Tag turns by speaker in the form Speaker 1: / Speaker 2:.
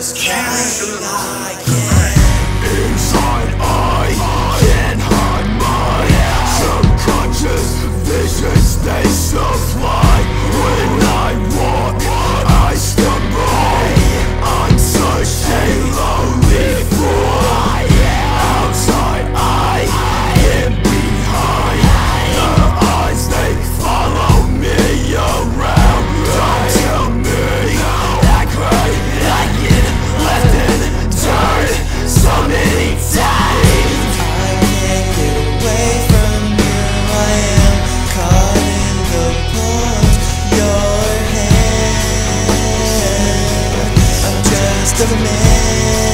Speaker 1: as carrying I can. Inside I can't hide my subconscious visions they supply. When I walk, I stumble, I'm such a lonely fool. Outside I am behind the eyes, they follow me around. Don't tell me I cry, I get left in dirt so many times. I can't get away from you, I am caught in the palm of your hand. I'm just a man.